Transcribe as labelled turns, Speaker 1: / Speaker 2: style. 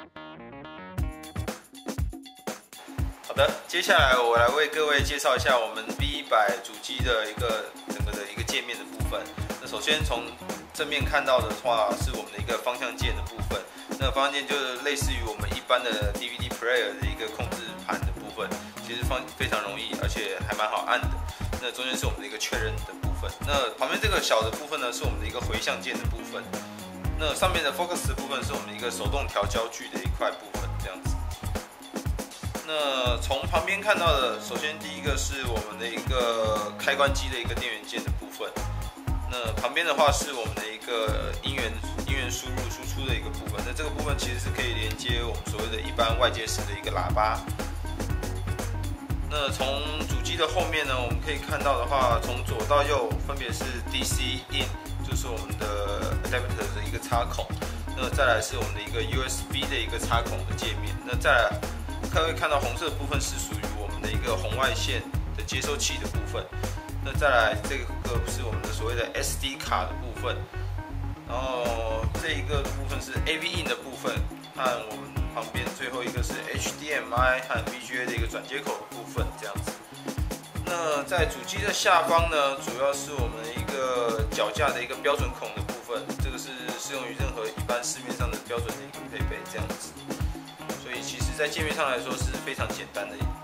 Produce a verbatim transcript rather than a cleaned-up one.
Speaker 1: 好的，接下来我来为各位介绍一下我们 V 一百主机的一个整个的一个界面的部分。那首先从正面看到的话，是我们的一个方向键的部分。那方向键就是类似于我们一般的 D V D player 的一个控制盘的部分，其实方非常容易，而且还蛮好按的。那中间是我们的一个确认的部分。那旁边这个小的部分呢，是我们的一个回向键的部分。那上面的 Focus 的部分是我们的一个手动调焦距的一块部分，这样子。那从旁边看到的，首先第一个是我们的一个开关机的一个电源键的部分。那旁边的话是我们的一个音源音源输入输出的一个部分。那这个部分其实是可以连接我们所谓的一般外接式的一个喇叭。那从主机的后面呢，我们可以看到的话，从左到右分别是 D C in， 就是我们的 adapter 的一个插孔。那再来是我们的一个 U S B 的一个插孔的界面。那再来可以看到红色的部分是属于我们的一个红外线的接收器的部分。那再来这个是我们的所谓的 S D 卡的部分。然后这一个部分是 A V in 的部分，和我们旁边最后一个是 H D M I 和 V G A 的一个转接口的部分，这样子。那在主机的下方呢，主要是我们一个脚架的一个标准孔的部分，这个是适用于任何一般市面上的标准的一个配备，这样子。所以其实在界面上来说是非常简单的。